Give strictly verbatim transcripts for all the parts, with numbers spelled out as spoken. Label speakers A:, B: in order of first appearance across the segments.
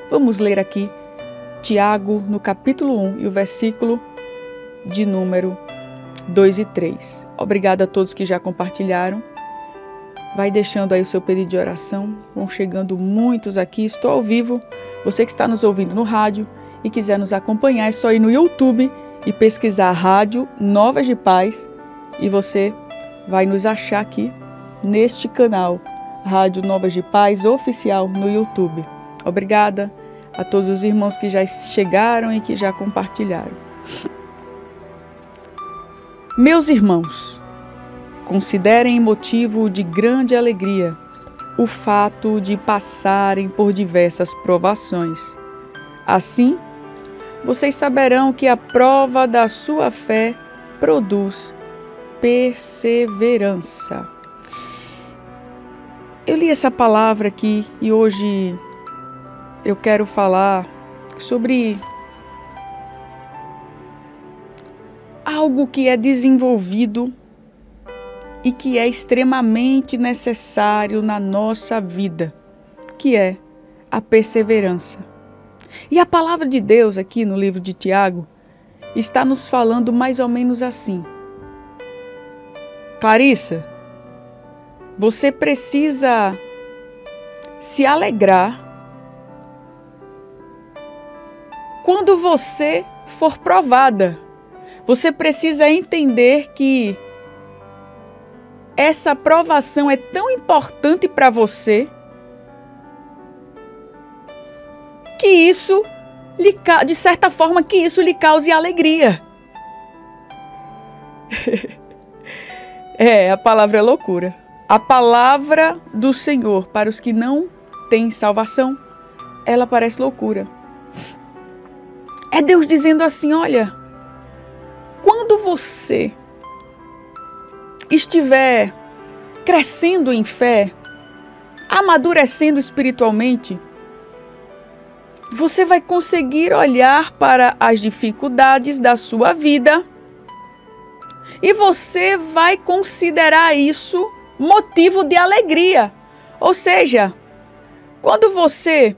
A: Vamos ler aqui Tiago, no capítulo um, e o versículo de número dois e três. Obrigada a todos que já compartilharam. Vai deixando aí o seu pedido de oração. Vão chegando muitos aqui. Estou ao vivo. Você que está nos ouvindo no rádio e quiser nos acompanhar, é só ir no YouTube e pesquisar Rádio Novas de Paz e você vai nos achar aqui neste canal, Rádio Novas de Paz Oficial no YouTube. Obrigada a todos os irmãos que já chegaram e que já compartilharam. Meus irmãos, considerem motivo de grande alegria o fato de passarem por diversas provações. Assim, vocês saberão que a prova da sua fé produz perseverança. Eu li essa palavra aqui e hoje eu quero falar sobre algo que é desenvolvido e que é extremamente necessário na nossa vida, que é a perseverança. E a palavra de Deus aqui no livro de Tiago está nos falando mais ou menos assim. Clarissa, você precisa se alegrar quando você for provada. Você precisa entender que essa provação é tão importante para você que isso, lhe, de certa forma, que isso lhe cause alegria. É, a palavra é loucura. A palavra do Senhor para os que não têm salvação, ela parece loucura. É Deus dizendo assim, olha, quando você estiver crescendo em fé, amadurecendo espiritualmente, você vai conseguir olhar para as dificuldades da sua vida e você vai considerar isso motivo de alegria. Ou seja, quando você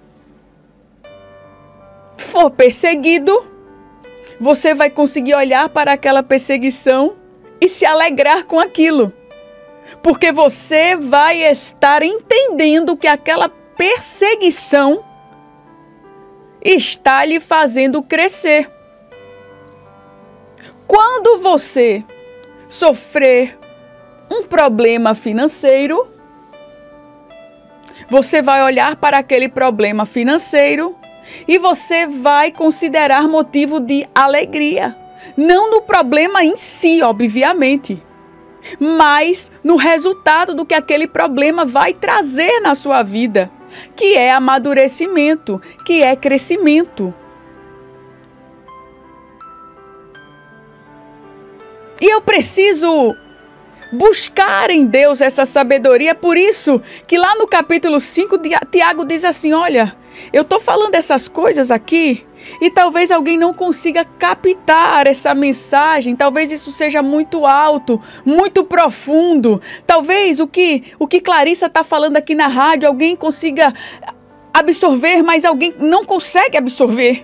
A: for perseguido, você vai conseguir olhar para aquela perseguição e se alegrar com aquilo. Porque você vai estar entendendo que aquela perseguição está lhe fazendo crescer. Quando você sofrer um problema financeiro, você vai olhar para aquele problema financeiro e você vai considerar motivo de alegria. Não no problema em si, obviamente, mas no resultado do que aquele problema vai trazer na sua vida, que é amadurecimento, que é crescimento. E eu preciso buscar em Deus essa sabedoria, por isso que lá no capítulo cinco, Tiago diz assim, olha, eu estou falando essas coisas aqui e talvez alguém não consiga captar essa mensagem, talvez isso seja muito alto, muito profundo, talvez o que, o que Clarissa está falando aqui na rádio, alguém consiga absorver, mas alguém não consegue absorver.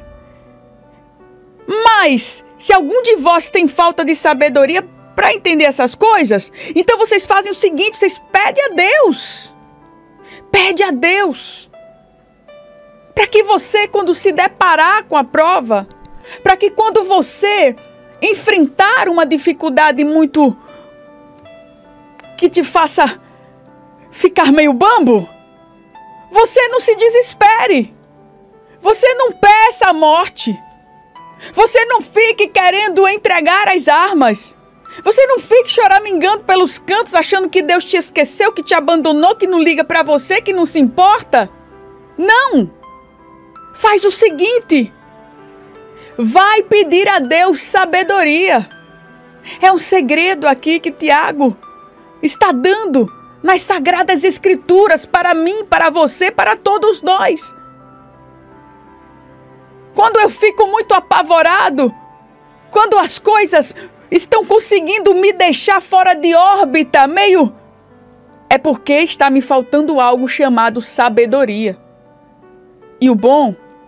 A: Mas, se algum de vós tem falta de sabedoria para entender essas coisas, então vocês fazem o seguinte, vocês pedem a Deus, pede a Deus, para que você, quando se deparar com a prova, para que quando você enfrentar uma dificuldade muito que te faça ficar meio bambo, você não se desespere, você não peça a morte, você não fique querendo entregar as armas, você não fique choramingando pelos cantos, achando que Deus te esqueceu, que te abandonou, que não liga para você, que não se importa. Não! Faz o seguinte, vai pedir a Deus sabedoria. É um segredo aqui que Tiago está dando nas Sagradas Escrituras para mim, para você, para todos nós. Quando eu fico muito apavorado, quando as coisas estão conseguindo me deixar fora de órbita, meio... É porque está me faltando algo chamado sabedoria. E o bom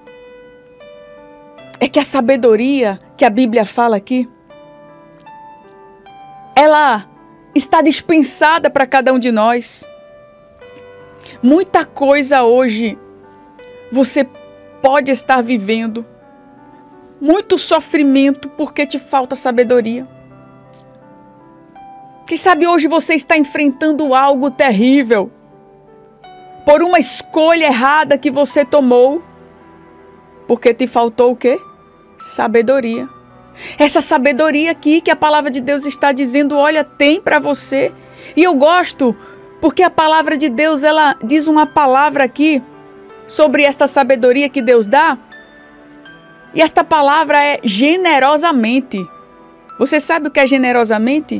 A: é que a sabedoria que a Bíblia fala aqui, ela está dispensada para cada um de nós. Muita coisa hoje você pode estar vivendo, muito sofrimento porque te falta sabedoria. Quem sabe hoje você está enfrentando algo terrível por uma escolha errada que você tomou, porque te faltou o quê? Sabedoria. Essa sabedoria aqui que a palavra de Deus está dizendo, olha, tem para você. E eu gosto porque a palavra de Deus, ela diz uma palavra aqui sobre esta sabedoria que Deus dá. E esta palavra é generosamente. Você sabe o que é generosamente?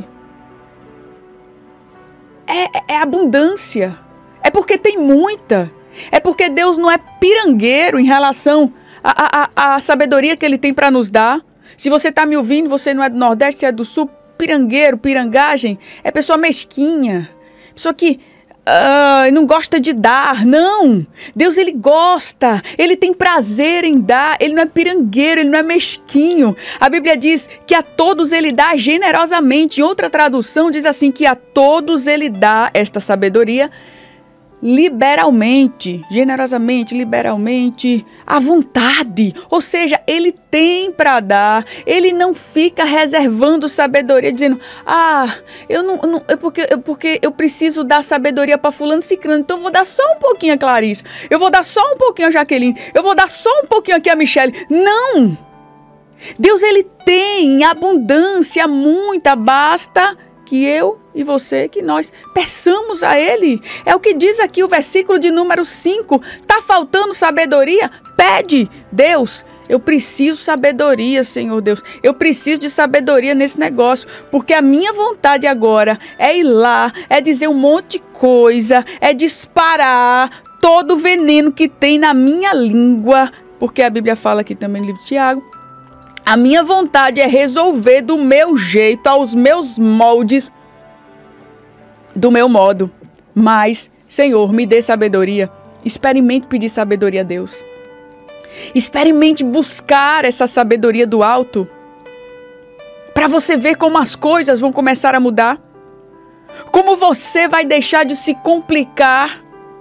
A: É, é abundância. É porque tem muita. É porque Deus não é pirangueiro em relação à, à, à sabedoria que Ele tem para nos dar. Se você está me ouvindo, você não é do Nordeste, você é do Sul, pirangueiro, pirangagem, é pessoa mesquinha. Pessoa que uh, não gosta de dar. Não. Deus, Ele gosta. Ele tem prazer em dar. Ele não é pirangueiro, Ele não é mesquinho. A Bíblia diz que a todos Ele dá generosamente. Em outra tradução diz assim, que a todos Ele dá esta sabedoria liberalmente, generosamente, liberalmente, à vontade. Ou seja, Ele tem para dar. Ele não fica reservando sabedoria, dizendo, ah, eu não, não é porque, é porque eu preciso dar sabedoria para fulano ciclano, então eu vou dar só um pouquinho a Clarice, eu vou dar só um pouquinho a Jaqueline, eu vou dar só um pouquinho aqui a Michele. Não! Deus, Ele tem abundância, muita, basta que eu e você, que nós peçamos a Ele. É o que diz aqui o versículo de número cinco. Tá faltando sabedoria? Pede. Deus, eu preciso de sabedoria, Senhor Deus. Eu preciso de sabedoria nesse negócio, porque a minha vontade agora é ir lá, é dizer um monte de coisa, é disparar todo o veneno que tem na minha língua, porque a Bíblia fala aqui também no livro de Tiago. A minha vontade é resolver do meu jeito, aos meus moldes, do meu modo. Mas, Senhor, me dê sabedoria. Experimente pedir sabedoria a Deus. Experimente buscar essa sabedoria do alto, para você ver como as coisas vão começar a mudar. Como você vai deixar de se complicar.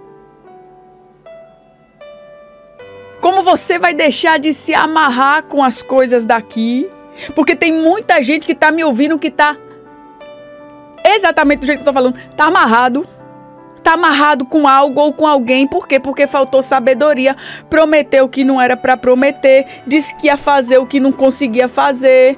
A: Como você vai deixar de se amarrar com as coisas daqui. Porque tem muita gente que está me ouvindo que está exatamente do jeito que eu estou falando. Está amarrado. Está amarrado com algo ou com alguém. Por quê? Porque faltou sabedoria. Prometeu o que não era para prometer. Disse que ia fazer o que não conseguia fazer.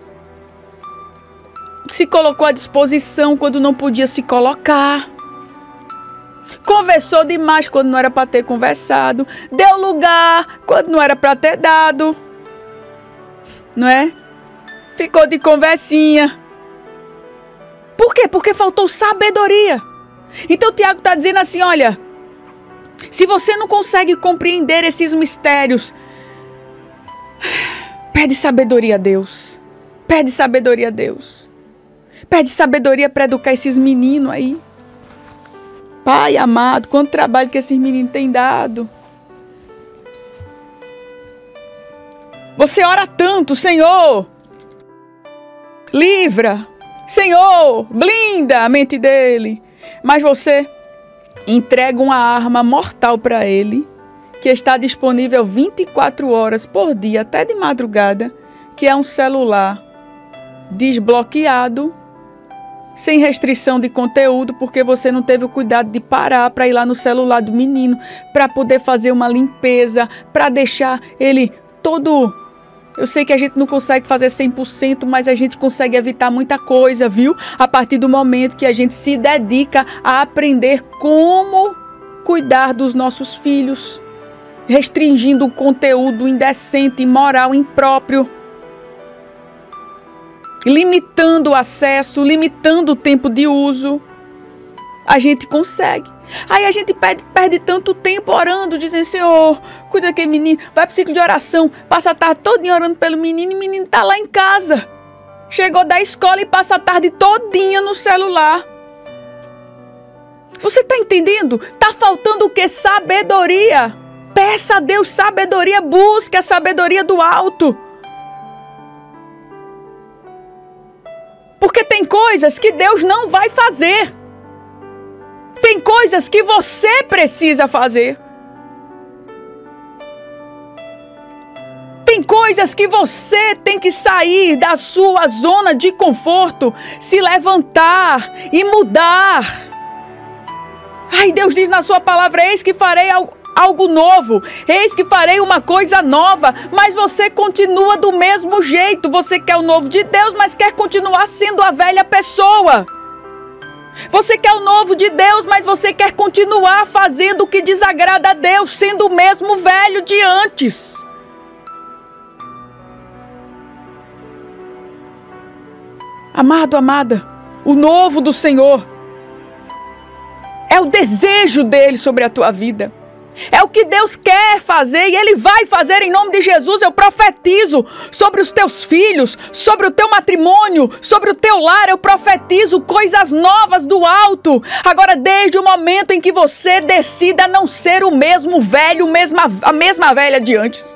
A: Se colocou à disposição quando não podia se colocar. Conversou demais quando não era para ter conversado. Deu lugar quando não era para ter dado. Não é? Ficou de conversinha. Por quê? Porque faltou sabedoria. Então o Tiago está dizendo assim, olha, se você não consegue compreender esses mistérios, pede sabedoria a Deus. Pede sabedoria a Deus. Pede sabedoria para educar esses meninos aí. Pai amado, quanto trabalho que esses meninos têm dado. Você ora tanto, Senhor, livra, Senhor, blinda a mente dele. Mas você entrega uma arma mortal para ele, que está disponível vinte e quatro horas por dia, até de madrugada, que é um celular desbloqueado, sem restrição de conteúdo, porque você não teve o cuidado de parar para ir lá no celular do menino, para poder fazer uma limpeza, para deixar ele todo... Eu sei que a gente não consegue fazer cem por cento, mas a gente consegue evitar muita coisa, viu? A partir do momento que a gente se dedica a aprender como cuidar dos nossos filhos, restringindo o conteúdo indecente, imoral, impróprio, limitando o acesso, limitando o tempo de uso, a gente consegue. Aí a gente perde, perde tanto tempo orando, dizendo, Senhor, cuida daquele menino, vai para o ciclo de oração, passa a tarde todinha orando pelo menino, e o menino está lá em casa. Chegou da escola e passa a tarde todinha no celular. Você está entendendo? Está faltando o quê? Sabedoria. Peça a Deus sabedoria, busque a sabedoria do alto. Porque tem coisas que Deus não vai fazer. Tem coisas que você precisa fazer. Tem coisas que você tem que sair da sua zona de conforto, se levantar e mudar. Ai, Deus diz na sua palavra, eis que farei algo, algo novo, eis que farei uma coisa nova, mas você continua do mesmo jeito. Você quer o novo de Deus, mas quer continuar sendo a velha pessoa. Você quer o novo de Deus, mas você quer continuar fazendo o que desagrada a Deus, sendo o mesmo velho de antes. Amado, amada, o novo do Senhor é o desejo dele sobre a tua vida. É o que Deus quer fazer e Ele vai fazer em nome de Jesus. Eu profetizo sobre os teus filhos, sobre o teu matrimônio, sobre o teu lar. Eu profetizo coisas novas do alto. Agora, desde o momento em que você decida não ser o mesmo velho, mesma, a mesma velha de antes.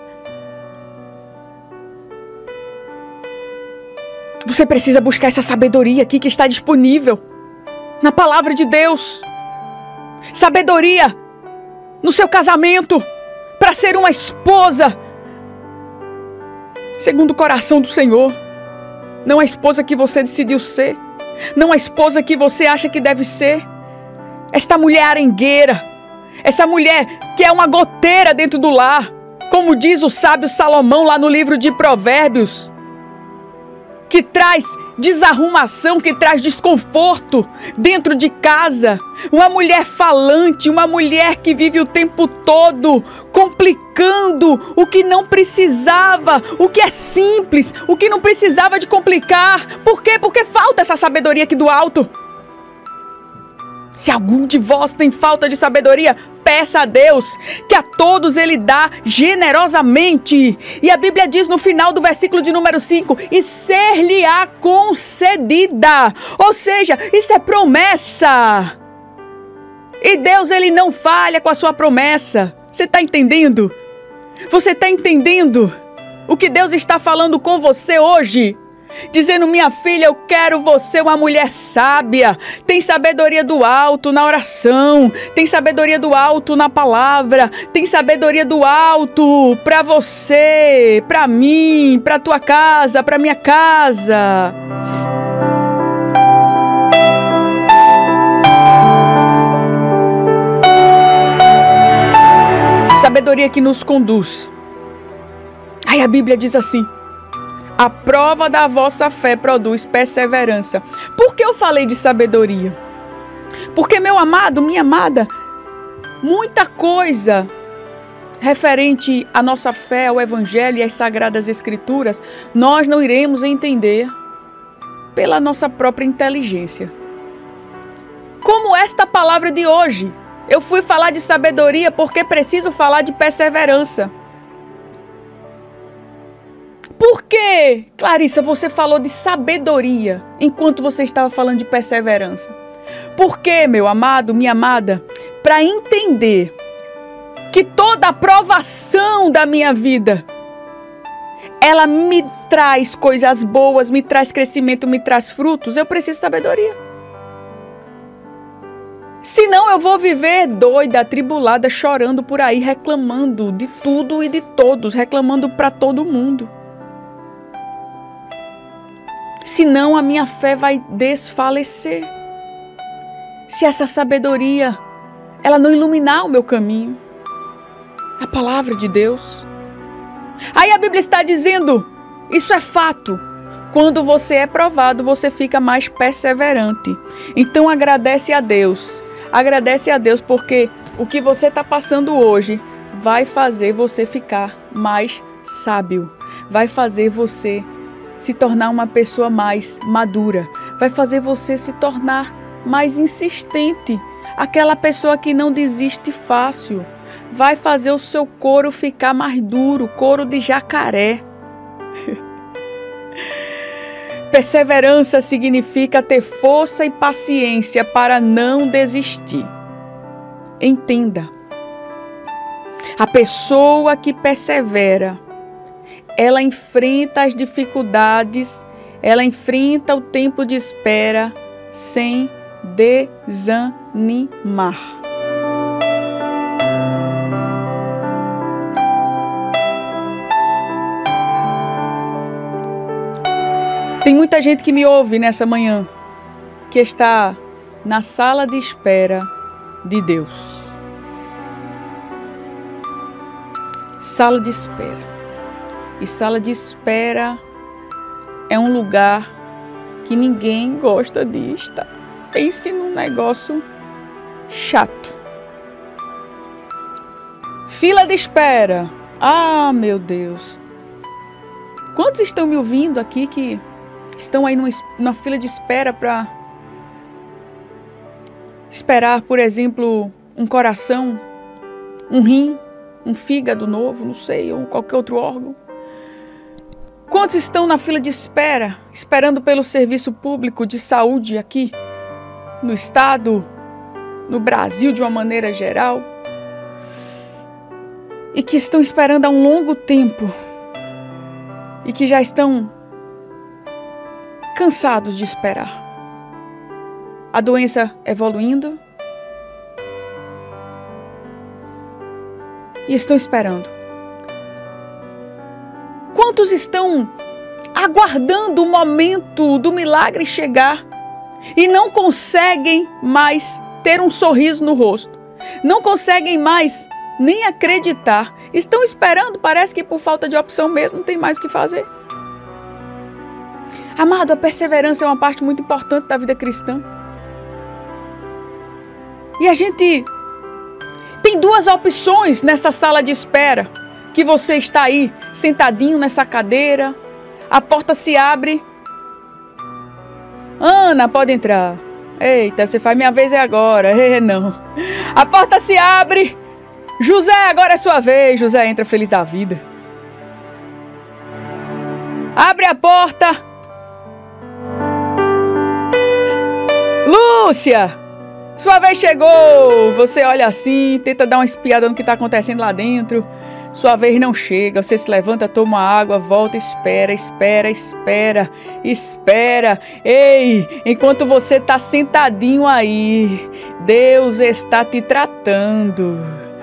A: Você precisa buscar essa sabedoria aqui que está disponível na palavra de Deus. Sabedoria no seu casamento, para ser uma esposa segundo o coração do Senhor. Não a esposa que você decidiu ser, não a esposa que você acha que deve ser. Esta mulher arengueira, essa mulher que é uma goteira dentro do lar, como diz o sábio Salomão lá no livro de Provérbios, que traz desarrumação, que traz desconforto dentro de casa. Uma mulher falante, uma mulher que vive o tempo todo complicando o que não precisava, o que é simples, o que não precisava de complicar. Por quê? Porque falta essa sabedoria aqui do alto. Se algum de vós tem falta de sabedoria, peça a Deus, que a todos Ele dá generosamente. E a Bíblia diz no final do versículo de número cinco, e ser-lhe-á concedida. Ou seja, isso é promessa. E Deus, Ele não falha com a sua promessa. Você está entendendo? Você está entendendo o que Deus está falando com você hoje? Dizendo, minha filha, eu quero você uma mulher sábia. Tem sabedoria do alto na oração. Tem sabedoria do alto na palavra. Tem sabedoria do alto para você, para mim, para tua casa, para minha casa. Sabedoria que nos conduz. Aí a Bíblia diz assim: a prova da vossa fé produz perseverança. Por que eu falei de sabedoria? Porque, meu amado, minha amada, muita coisa referente à nossa fé, ao Evangelho e às Sagradas Escrituras, nós não iremos entender pela nossa própria inteligência. Como esta palavra de hoje. Eu fui falar de sabedoria porque preciso falar de perseverança. Por que, Clarissa, você falou de sabedoria enquanto você estava falando de perseverança? Porque, meu amado, minha amada, para entender que toda a provação da minha vida, ela me traz coisas boas, me traz crescimento, me traz frutos, eu preciso de sabedoria. Senão eu vou viver doida, atribulada, chorando por aí, reclamando de tudo e de todos, reclamando para todo mundo. Senão a minha fé vai desfalecer. Se essa sabedoria, ela não iluminar o meu caminho. A palavra de Deus. Aí a Bíblia está dizendo, isso é fato. Quando você é provado, você fica mais perseverante. Então agradece a Deus. Agradece a Deus porque o que você está passando hoje vai fazer você ficar mais sábio. Vai fazer você se tornar uma pessoa mais madura. Vai fazer você se tornar mais insistente. Aquela pessoa que não desiste fácil. Vai fazer o seu couro ficar mais duro, couro de jacaré. Perseverança significa ter força e paciência para não desistir. Entenda. A pessoa que persevera, ela enfrenta as dificuldades, ela enfrenta o tempo de espera sem desanimar. Tem muita gente que me ouve nessa manhã, que está na sala de espera de Deus. Sala de espera. E sala de espera é um lugar que ninguém gosta de estar. Pense num negócio chato. Fila de espera. Ah, meu Deus. Quantos estão me ouvindo aqui que estão aí numa, numa fila de espera para esperar, por exemplo, um coração, um rim, um fígado novo, não sei, ou qualquer outro órgão? Quantos estão na fila de espera, esperando pelo serviço público de saúde aqui, no estado, no Brasil de uma maneira geral? E que estão esperando há um longo tempo e que já estão cansados de esperar. A doença evoluindo e estão esperando. Quantos estão aguardando o momento do milagre chegar e não conseguem mais ter um sorriso no rosto? Não conseguem mais nem acreditar. Estão esperando, parece que por falta de opção mesmo, não tem mais o que fazer. Amado, a perseverança é uma parte muito importante da vida cristã. E a gente tem duas opções nessa sala de espera, que você está aí, sentadinho nessa cadeira, a porta se abre. Ana, pode entrar. Eita, você faz, minha vez é agora. É, não. A porta se abre. José, agora é sua vez. José entra feliz da vida. Abre a porta. Lúcia, sua vez chegou. Você olha assim, tenta dar uma espiada no que está acontecendo lá dentro. Sua vez não chega. Você se levanta, toma água, volta, espera, espera, espera, espera. Ei, enquanto você está sentadinho aí, Deus está te tratando.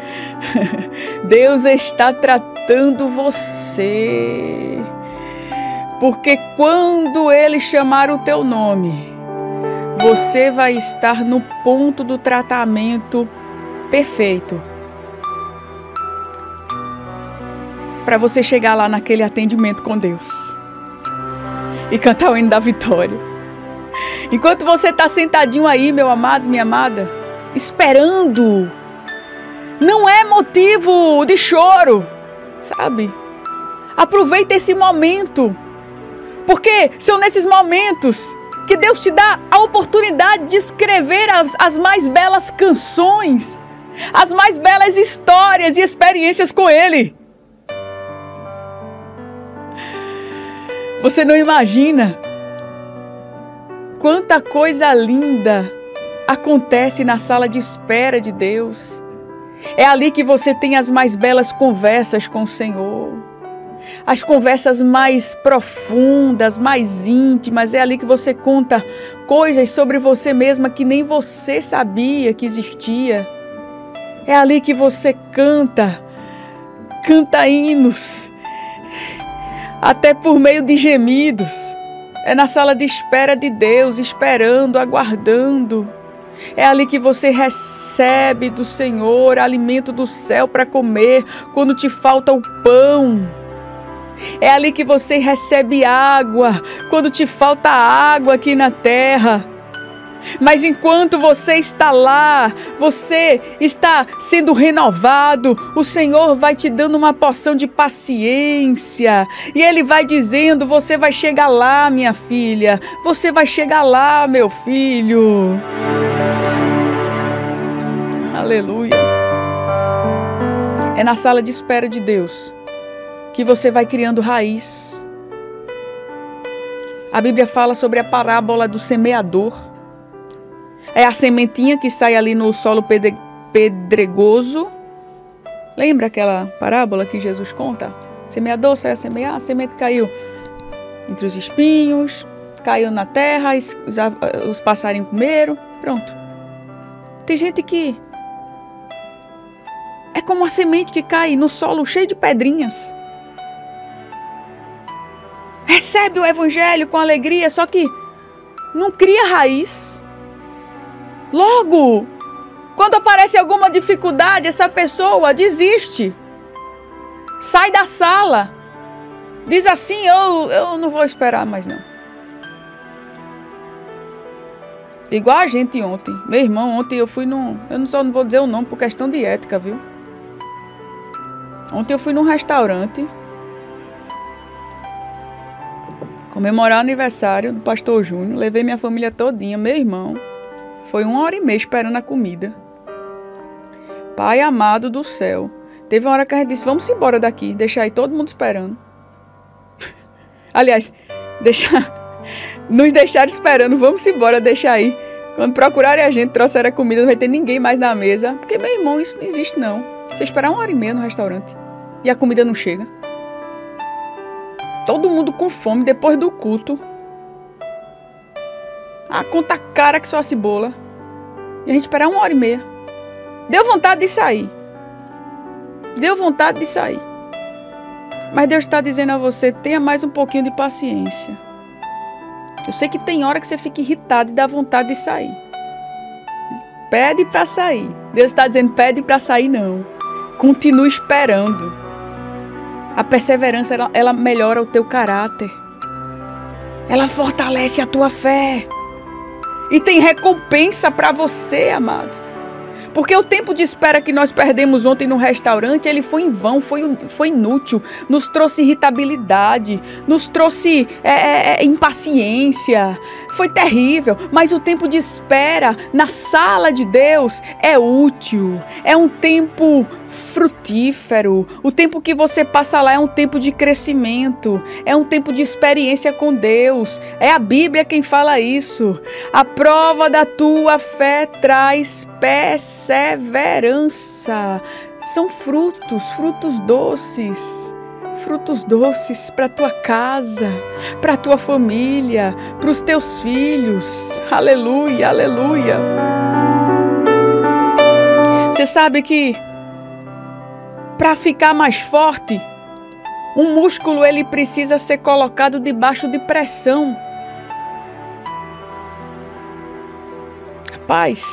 A: Deus está tratando você. Porque quando Ele chamar o teu nome, você vai estar no ponto do tratamento perfeito. Para você chegar lá naquele atendimento com Deus e cantar o hino da vitória. Enquanto você está sentadinho aí, meu amado, minha amada, esperando, não é motivo de choro, sabe? Aproveita esse momento, porque são nesses momentos que Deus te dá a oportunidade de escrever as, as mais belas canções, as mais belas histórias e experiências com Ele. Você não imagina quanta coisa linda acontece na sala de espera de Deus. É ali que você tem as mais belas conversas com o Senhor. As conversas mais profundas, mais íntimas. É ali que você conta coisas sobre você mesma que nem você sabia que existia. É ali que você canta, canta hinos, até por meio de gemidos. É na sala de espera de Deus, esperando, aguardando. É ali que você recebe do Senhor alimento do céu para comer quando te falta o pão. É ali que você recebe água quando te falta água aqui na terra. Mas enquanto você está lá, você está sendo renovado, o Senhor vai te dando uma porção de paciência. E Ele vai dizendo, você vai chegar lá, minha filha. Você vai chegar lá, meu filho. Aleluia. É na sala de espera de Deus que você vai criando raiz. A Bíblia fala sobre a parábola do semeador. É a sementinha que sai ali no solo pedregoso Lembra aquela parábola que Jesus conta? Semeador saiu a semear, a semente caiu entre os espinhos, caiu na terra, os, os passarinhos comeram, pronto. Tem gente que é como uma semente que cai no solo cheio de pedrinhas. Recebe o evangelho com alegria, só que não cria raiz. Logo, quando aparece alguma dificuldade, essa pessoa desiste. Sai da sala. Diz assim, eu, eu não vou esperar mais não. Igual a gente ontem. Meu irmão, ontem eu fui num... Eu não só não vou dizer o nome por questão de ética, viu? Ontem eu fui num restaurante comemorar o aniversário do pastor Júnior. Levei minha família todinha, meu irmão. Foi uma hora e meia esperando a comida. Pai amado do céu. Teve uma hora que a gente disse, vamos embora daqui. Deixar aí todo mundo esperando. Aliás, deixar, nos deixaram esperando. Vamos embora, deixar aí. Quando procurarem a gente, trouxeram a comida, não vai ter ninguém mais na mesa. Porque, meu irmão, isso não existe não. Você esperar uma hora e meia no restaurante e a comida não chega. Todo mundo com fome depois do culto. A conta cara que só a cebola. E a gente esperar uma hora e meia. Deu vontade de sair. Deu vontade de sair. Mas Deus está dizendo a você, tenha mais um pouquinho de paciência. Eu sei que tem hora que você fica irritado e dá vontade de sair. Pede para sair. Deus está dizendo, pede para sair não. Continue esperando. A perseverança, ela, ela melhora o teu caráter. Ela fortalece a tua fé. E tem recompensa para você, amado. Porque o tempo de espera que nós perdemos ontem no restaurante, ele foi em vão, foi, foi inútil, nos trouxe irritabilidade, nos trouxe é, é, impaciência, foi terrível. Mas o tempo de espera na sala de Deus é útil, é um tempo frutífero. O tempo que você passa lá é um tempo de crescimento, é um tempo de experiência com Deus. É a Bíblia quem fala isso. A prova da tua fé traz perseverança. São frutos, frutos doces. Frutos doces para tua casa, para tua família, para os teus filhos. Aleluia, aleluia. Você sabe que para ficar mais forte, um músculo ele precisa ser colocado debaixo de pressão. Rapaz,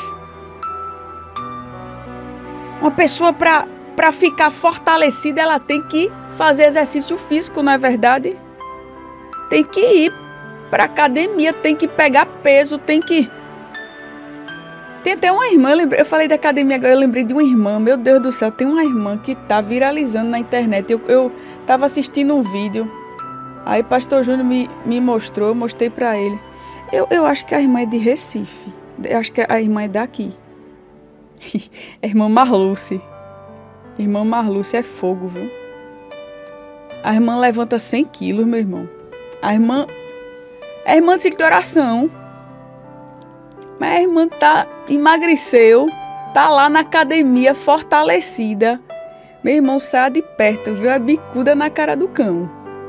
A: uma pessoa para para ficar fortalecida, ela tem que fazer exercício físico, não é verdade? Tem que ir para academia, tem que pegar peso, tem que... Tem até uma irmã, eu falei da academia agora, eu lembrei de uma irmã, meu Deus do céu, tem uma irmã que tá viralizando na internet. Eu, eu tava assistindo um vídeo, aí pastor Júnior me, me mostrou, eu mostrei para ele. Eu, eu acho que a irmã é de Recife, eu acho que a irmã é daqui. A irmã Marluce. Irmã Marluce é fogo, viu? A irmã levanta cem quilos, meu irmão. A irmã... É irmã de ciclo de oração. Mas a irmã tá... emagreceu. Tá lá na academia, fortalecida. Meu irmão, sai de perto, viu? A bicuda na cara do cão.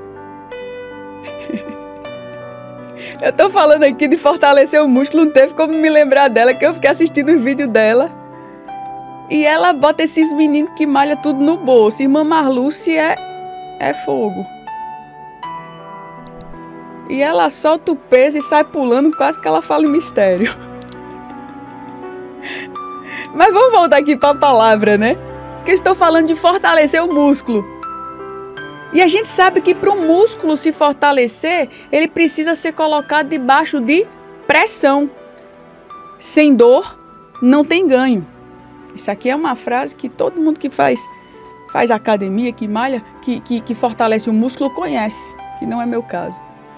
A: Eu tô falando aqui de fortalecer o músculo. Não teve como me lembrar dela, que eu fiquei assistindo os vídeos dela. E ela bota esses meninos que malham tudo no bolso. Irmã Marluce é, é fogo. E ela solta o peso e sai pulando, quase que ela fala em mistério. Mas vamos voltar aqui para a palavra, né? Porque eu estou falando de fortalecer o músculo. E a gente sabe que para o músculo se fortalecer, ele precisa ser colocado debaixo de pressão. Sem dor, não tem ganho. Isso aqui é uma frase que todo mundo que faz, faz academia, que malha, que, que, que fortalece o músculo conhece, que não é meu caso.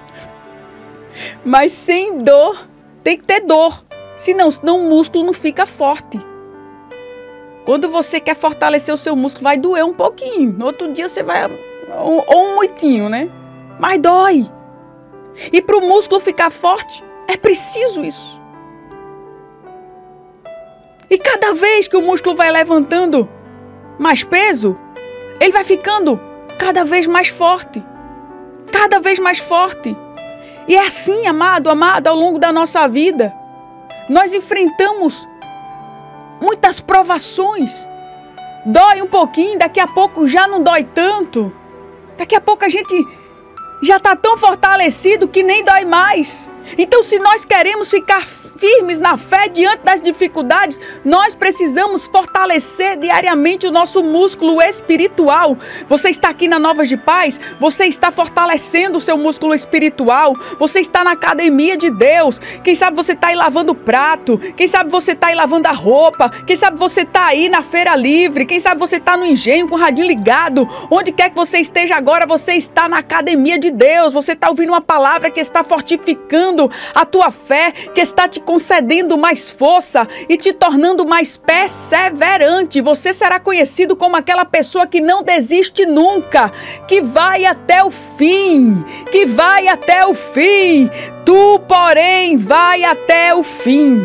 A: Mas sem dor, tem que ter dor, senão, senão o músculo não fica forte. Quando você quer fortalecer o seu músculo, vai doer um pouquinho, no outro dia você vai, ou, ou um muitinho, né? Mas dói. E para o músculo ficar forte, é preciso isso. E cada vez que o músculo vai levantando, mais peso, ele vai ficando cada vez mais forte. Cada vez mais forte. E é assim, amado, amada, ao longo da nossa vida. Nós enfrentamos muitas provações. Dói um pouquinho, daqui a pouco já não dói tanto. Daqui a pouco a gente já está tão fortalecido que nem dói mais. Então, se nós queremos ficar firmes na fé diante das dificuldades, nós precisamos fortalecer diariamente o nosso músculo espiritual. Você está aqui na Novas de Paz, você está fortalecendo o seu músculo espiritual, você está na academia de Deus, quem sabe você está aí lavando o prato, quem sabe você está aí lavando a roupa, quem sabe você está aí na feira livre, quem sabe você está no engenho com o radinho ligado, onde quer que você esteja agora, você está na academia de Deus, você está ouvindo uma palavra que está fortificando a tua fé, que está te concedendo mais força e te tornando mais perseverante. Você será conhecido como aquela pessoa que não desiste nunca, que vai até o fim, que vai até o fim. Tu, porém, vai até o fim.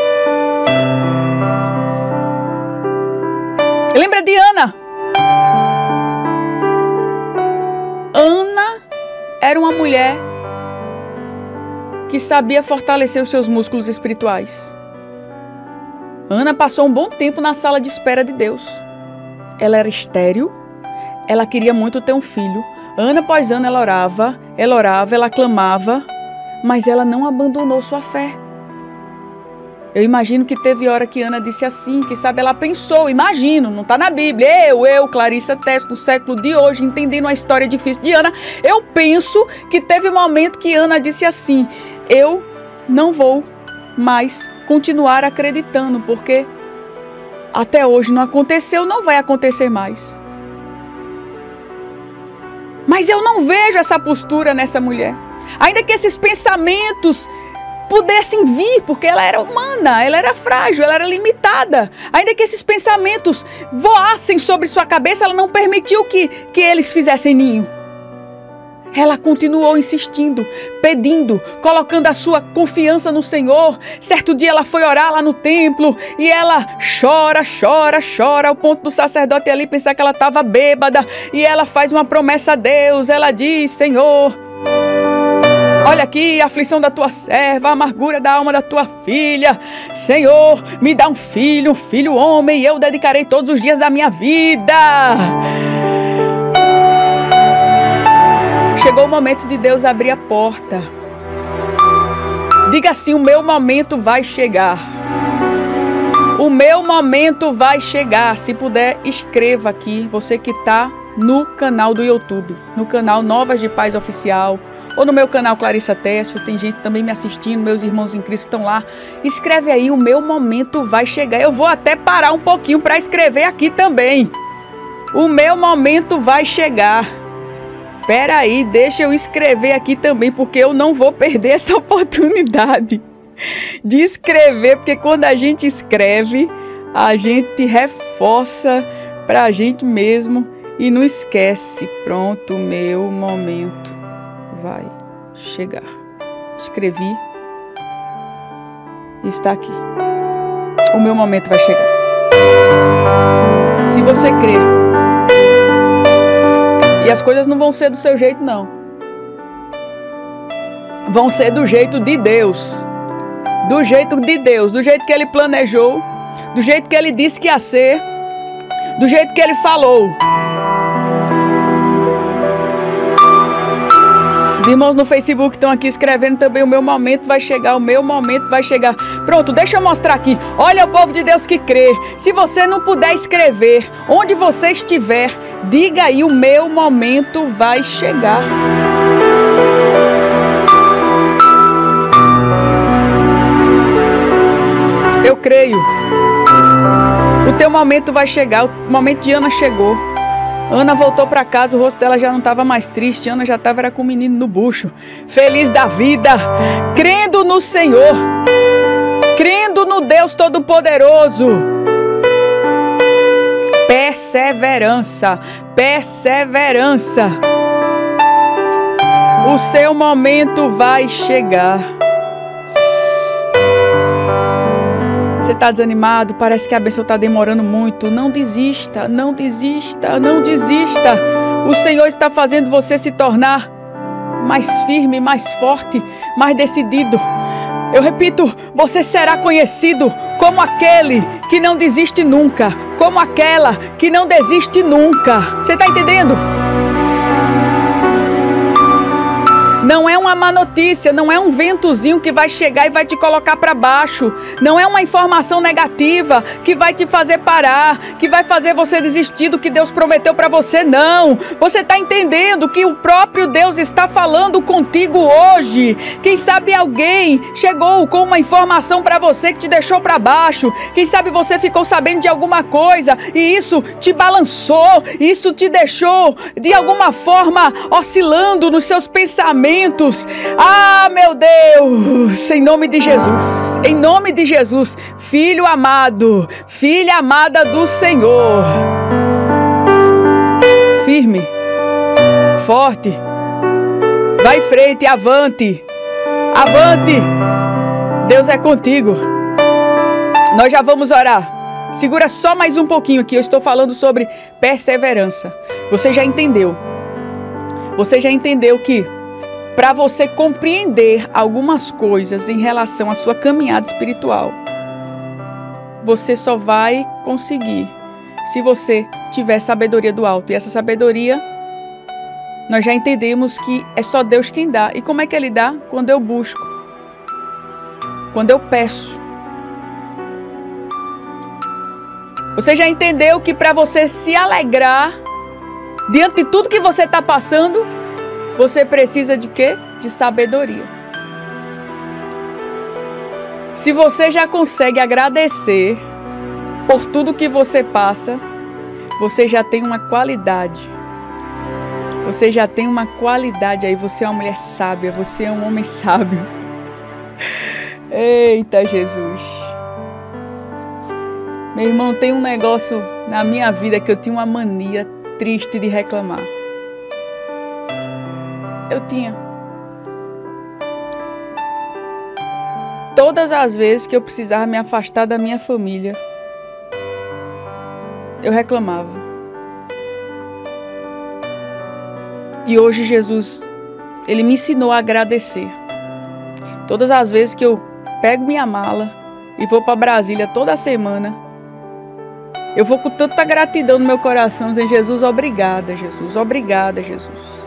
A: Lembra de Ana? Ana era uma mulher que sabia fortalecer os seus músculos espirituais. Ana passou um bom tempo na sala de espera de Deus. Ela era estéril, ela queria muito ter um filho. Ano após ano ela orava, ela orava, ela clamava, mas ela não abandonou sua fé. Eu imagino que teve hora que Ana disse assim, que sabe, ela pensou, imagino, não está na Bíblia, eu, eu, Clarissa Tess, no século de hoje, entendendo a história difícil de Ana, eu penso que teve um momento que Ana disse assim, eu não vou mais continuar acreditando, porque até hoje não aconteceu, não vai acontecer mais. Mas eu não vejo essa postura nessa mulher. Ainda que esses pensamentos pudessem vir, porque ela era humana, ela era frágil, ela era limitada. Ainda que esses pensamentos voassem sobre sua cabeça, ela não permitiu que, que eles fizessem ninho. Ela continuou insistindo, pedindo, colocando a sua confiança no Senhor. Certo dia ela foi orar lá no templo e ela chora, chora, chora, ao ponto do sacerdote ali pensar que ela estava bêbada. E ela faz uma promessa a Deus, ela diz, Senhor, olha aqui a aflição da tua serva, a amargura da alma da tua filha. Senhor, me dá um filho, um filho homem, e eu dedicarei todos os dias da minha vida. Chegou o momento de Deus abrir a porta. Diga assim, o meu momento vai chegar. O meu momento vai chegar. Se puder, escreva aqui, você que está no canal do YouTube, no canal Novas de Paz Oficial, ou no meu canal Clarissa Tessio, tem gente também me assistindo, meus irmãos em Cristo estão lá. Escreve aí, o meu momento vai chegar. Eu vou até parar um pouquinho para escrever aqui também. O meu momento vai chegar. Espera aí, deixa eu escrever aqui também, porque eu não vou perder essa oportunidade de escrever, porque quando a gente escreve, a gente reforça para a gente mesmo e não esquece. Pronto, o meu momento vai chegar. Escrevi. Está aqui. O meu momento vai chegar. Se você crer. E as coisas não vão ser do seu jeito, não. Vão ser do jeito de Deus. Do jeito de Deus. Do jeito que Ele planejou. Do jeito que Ele disse que ia ser. Do jeito que Ele falou. Os irmãos no Facebook estão aqui escrevendo também, o meu momento vai chegar, o meu momento vai chegar. Pronto, deixa eu mostrar aqui. Olha o povo de Deus que crê. Se você não puder escrever, onde você estiver, diga aí, o meu momento vai chegar. Eu creio. O teu momento vai chegar, o momento de Ana chegou. Ana voltou para casa, o rosto dela já não estava mais triste. Ana já estava era com o menino no bucho. Feliz da vida, crendo no Senhor, crendo no Deus Todo-Poderoso. Perseverança, perseverança. O seu momento vai chegar. Você está desanimado, parece que a bênção está demorando muito. Não desista, não desista, não desista. O Senhor está fazendo você se tornar mais firme, mais forte, mais decidido. Eu repito, você será conhecido como aquele que não desiste nunca, como aquela que não desiste nunca. Você está entendendo? Não é uma má notícia, não é um ventozinho que vai chegar e vai te colocar para baixo. Não é uma informação negativa que vai te fazer parar, que vai fazer você desistir do que Deus prometeu para você, não. Você está entendendo que o próprio Deus está falando contigo hoje. Quem sabe alguém chegou com uma informação para você que te deixou para baixo. Quem sabe você ficou sabendo de alguma coisa e isso te balançou, isso te deixou de alguma forma oscilando nos seus pensamentos. Ah, meu Deus, em nome de Jesus, em nome de Jesus, filho amado, filha amada do Senhor, firme, forte, vai em frente, avante, avante, Deus é contigo. Nós já vamos orar. Segura só mais um pouquinho aqui, eu estou falando sobre perseverança. Você já entendeu, você já entendeu que para você compreender algumas coisas em relação à sua caminhada espiritual, você só vai conseguir se você tiver sabedoria do alto. E essa sabedoria, nós já entendemos que é só Deus quem dá. E como é que Ele dá? Quando eu busco, quando eu peço. Você já entendeu que para você se alegrar diante de tudo que você está passando, você precisa de quê? De sabedoria. Se você já consegue agradecer por tudo que você passa, você já tem uma qualidade. Você já tem uma qualidade aí. Você é uma mulher sábia, você é um homem sábio. Eita Jesus. Meu irmão, tem um negócio na minha vida que eu tinha uma mania triste de reclamar. Eu tinha. Todas as vezes que eu precisava me afastar da minha família, eu reclamava. E hoje Jesus, Ele me ensinou a agradecer. Todas as vezes que eu pego minha mala e vou para Brasília toda semana, eu vou com tanta gratidão no meu coração, dizendo: Jesus, obrigada, Jesus, obrigada, Jesus.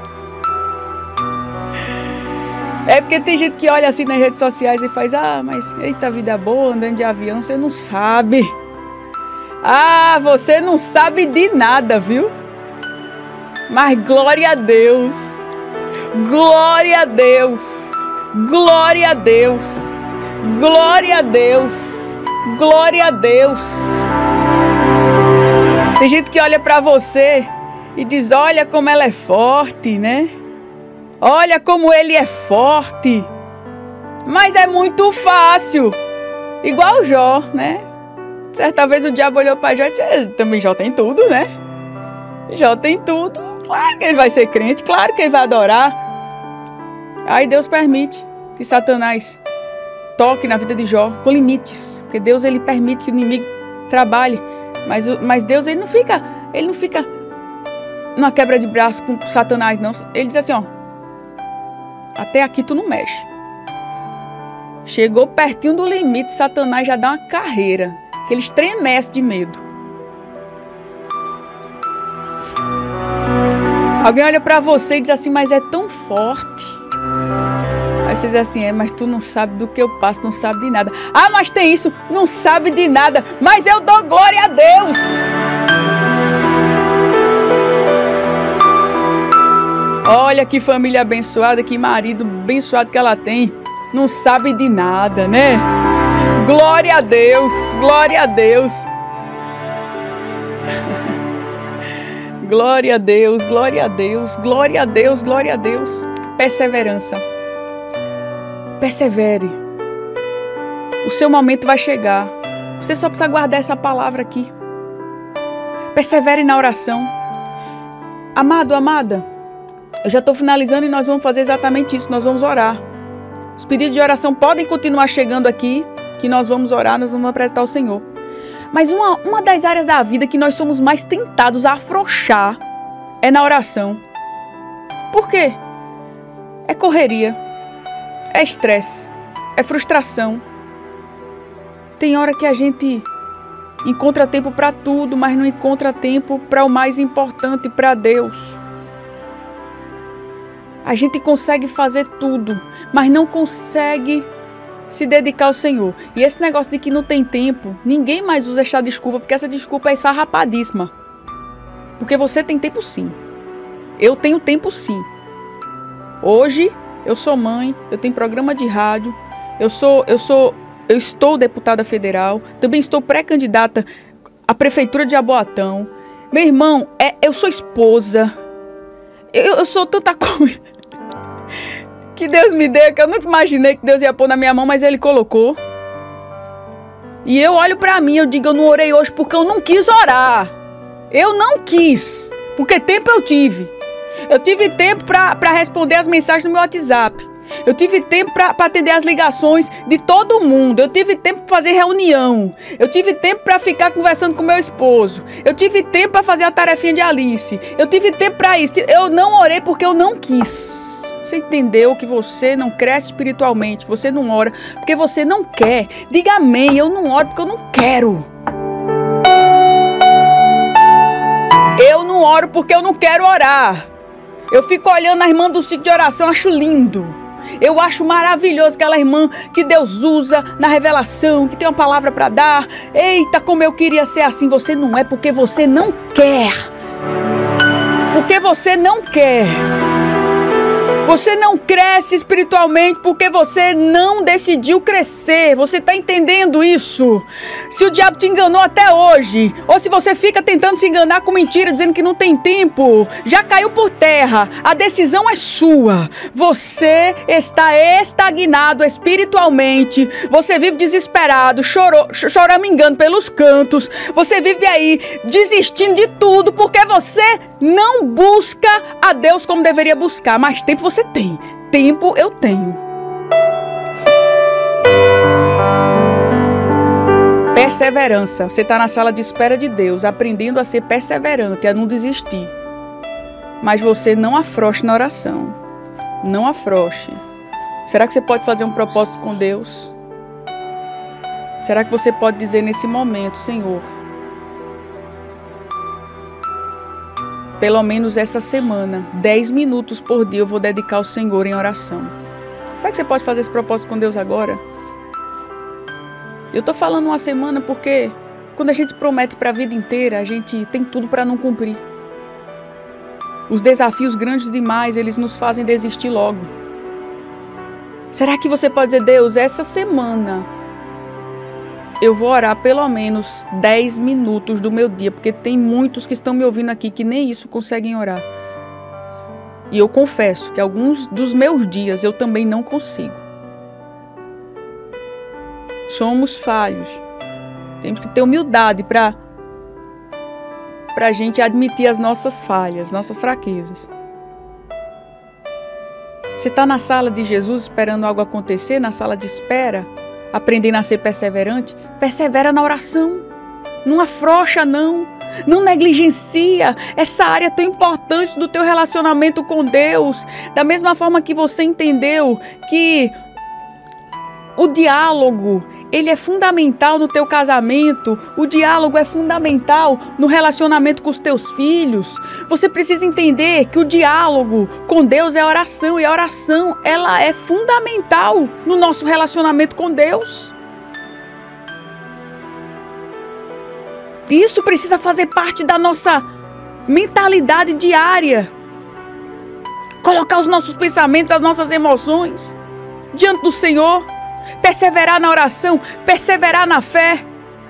A: É porque tem gente que olha assim nas redes sociais e faz: ah, mas eita, vida boa, andando de avião, você não sabe. Ah, você não sabe de nada, viu? Mas glória a Deus, glória a Deus, glória a Deus, glória a Deus, glória a Deus. Tem gente que olha pra você e diz: olha como ela é forte, né? Olha como ele é forte. Mas é muito fácil. Igual o Jó, né? Certa vez o diabo olhou para Jó e disse: também Jó tem tudo, né? Jó tem tudo. Claro que ele vai ser crente, claro que ele vai adorar. Aí Deus permite que Satanás toque na vida de Jó com limites. Porque Deus, ele permite que o inimigo trabalhe. Mas, mas Deus, ele não fica, ele não fica numa quebra de braço com Satanás, não. Ele diz assim: ó, até aqui tu não mexe. Chegou pertinho do limite, Satanás já dá uma carreira, que ele estremece de medo. Alguém olha pra você e diz assim: mas é tão forte. Aí você diz assim: é, mas tu não sabe do que eu passo, não sabe de nada. Ah, mas tem isso, não sabe de nada, mas eu dou glória a Deus. Olha que família abençoada, que marido abençoado que ela tem. Não sabe de nada, né? Glória a Deus, glória a Deus. Glória a Deus, glória a Deus, glória a Deus, glória a Deus. Perseverança. Persevere. O seu momento vai chegar. Você só precisa guardar essa palavra aqui. Persevere na oração. Amado, amada, eu já estou finalizando e nós vamos fazer exatamente isso. Nós vamos orar. Os pedidos de oração podem continuar chegando aqui, que nós vamos orar, nós vamos apresentar ao Senhor. Mas uma, uma das áreas da vida que nós somos mais tentados a afrouxar é na oração. Por quê? É correria, é estresse, é frustração. Tem hora que a gente encontra tempo para tudo, mas não encontra tempo para o mais importante, para Deus. A gente consegue fazer tudo, mas não consegue se dedicar ao Senhor. E esse negócio de que não tem tempo, ninguém mais usa essa desculpa, porque essa desculpa é esfarrapadíssima. Porque você tem tempo sim. Eu tenho tempo sim. Hoje eu sou mãe, eu tenho programa de rádio, eu sou, eu sou, eu estou deputada federal, também estou pré-candidata à prefeitura de Jaboatão. Meu irmão, é, eu sou esposa, eu, eu sou tanta coisa que Deus me deu, que eu nunca imaginei que Deus ia pôr na minha mão, mas Ele colocou. E eu olho pra mim, eu digo, eu não orei hoje porque eu não quis orar. Eu não quis, porque tempo eu tive. Eu tive tempo para responder as mensagens no meu WhatsApp. Eu tive tempo para atender as ligações de todo mundo. Eu tive tempo para fazer reunião. Eu tive tempo para ficar conversando com meu esposo. Eu tive tempo para fazer a tarefinha de Alice. Eu tive tempo para isso. Eu não orei porque eu não quis. Você entendeu que você não cresce espiritualmente, você não ora porque você não quer. Diga amém, eu não oro porque eu não quero. Eu não oro porque eu não quero orar. Eu fico olhando a irmã do ciclo de oração, acho lindo. Eu acho maravilhoso aquela irmã que Deus usa na revelação, que tem uma palavra para dar. Eita, como eu queria ser assim. Você não é porque você não quer. Porque você não quer. Você não cresce espiritualmente porque você não decidiu crescer. Você está entendendo isso? Se o diabo te enganou até hoje, ou se você fica tentando se enganar com mentira, dizendo que não tem tempo, já caiu por terra. A decisão é sua. Você está estagnado espiritualmente. Você vive desesperado, chorou, choramingando pelos cantos. Você vive aí desistindo de tudo porque você não busca a Deus como deveria buscar. Mas tempo você tem. Tempo eu tenho. Perseverança. Você está na sala de espera de Deus, aprendendo a ser perseverante, a não desistir. Mas você não afrouxe na oração. Não afrouxe. Será que você pode fazer um propósito com Deus? Será que você pode dizer nesse momento, Senhor, pelo menos essa semana, dez minutos por dia eu vou dedicar ao Senhor em oração. Será que você pode fazer esse propósito com Deus agora? Eu estou falando uma semana porque quando a gente promete para a vida inteira, a gente tem tudo para não cumprir. Os desafios grandes demais, eles nos fazem desistir logo. Será que você pode dizer, Deus, essa semana eu vou orar pelo menos dez minutos do meu dia, porque tem muitos que estão me ouvindo aqui que nem isso conseguem orar. E eu confesso que alguns dos meus dias eu também não consigo. Somos falhos. Temos que ter humildade para para a gente admitir as nossas falhas, nossas fraquezas. Você está na sala de Jesus esperando algo acontecer, na sala de espera, aprendendo a ser perseverante? Persevera na oração. Não afrouxa, não. Não negligencia essa área tão importante do teu relacionamento com Deus. Da mesma forma que você entendeu que o diálogo, ele é fundamental no teu casamento. O diálogo é fundamental no relacionamento com os teus filhos. Você precisa entender que o diálogo com Deus é oração. E a oração, ela é fundamental no nosso relacionamento com Deus. Isso precisa fazer parte da nossa mentalidade diária. Colocar os nossos pensamentos, as nossas emoções diante do Senhor. Perseverar na oração, perseverar na fé.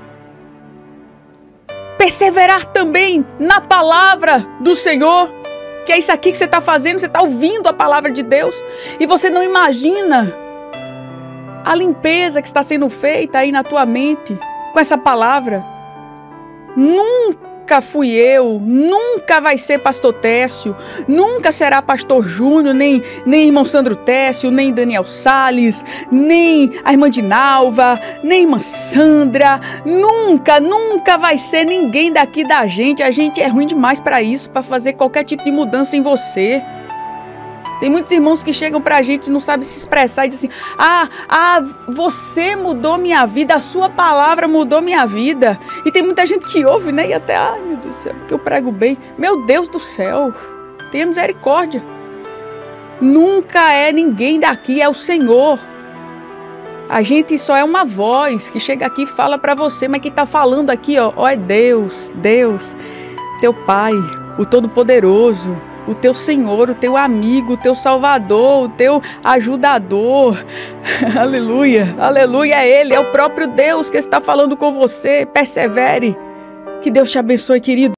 A: Perseverar também na palavra do Senhor. Que é isso aqui que você está fazendo, você está ouvindo a palavra de Deus. E você não imagina a limpeza que está sendo feita aí na tua mente com essa palavra. Nunca nunca fui eu, nunca vai ser pastor Técio, nunca será pastor Júnior, nem, nem irmão Sandro Técio, nem Daniel Salles, nem a irmã Dinalva, nem a irmã Sandra, nunca, nunca vai ser ninguém daqui da gente. A gente é ruim demais para isso, para fazer qualquer tipo de mudança em você. Tem muitos irmãos que chegam pra gente e não sabem se expressar e dizem assim, ah, ah, você mudou minha vida, a sua palavra mudou minha vida. E tem muita gente que ouve, né? E até, ai meu Deus do céu, porque eu prego bem. Meu Deus do céu, tenha misericórdia. Nunca é ninguém daqui, é o Senhor. A gente só é uma voz que chega aqui e fala pra você, mas quem tá falando aqui, ó, ó é Deus, Deus, teu Pai, o Todo-Poderoso, o teu Senhor, o teu amigo, o teu Salvador, o teu ajudador. Aleluia, aleluia, é Ele, é o próprio Deus que está falando com você. Persevere. Que Deus te abençoe, querido.